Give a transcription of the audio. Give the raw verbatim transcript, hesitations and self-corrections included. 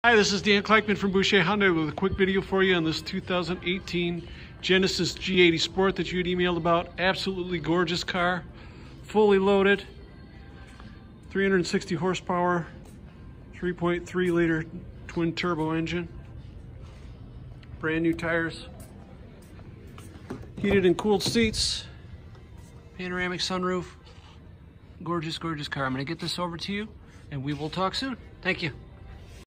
Hi, this is Dan Clikeman from Boucher Hyundai with a quick video for you on this two thousand eighteen Genesis G eighty Sport that you had emailed about. Absolutely gorgeous car, fully loaded, three hundred sixty horsepower, three point three liter twin turbo engine, brand new tires, heated and cooled seats, panoramic sunroof. Gorgeous, gorgeous car. I'm going to get this over to you and we will talk soon. Thank you.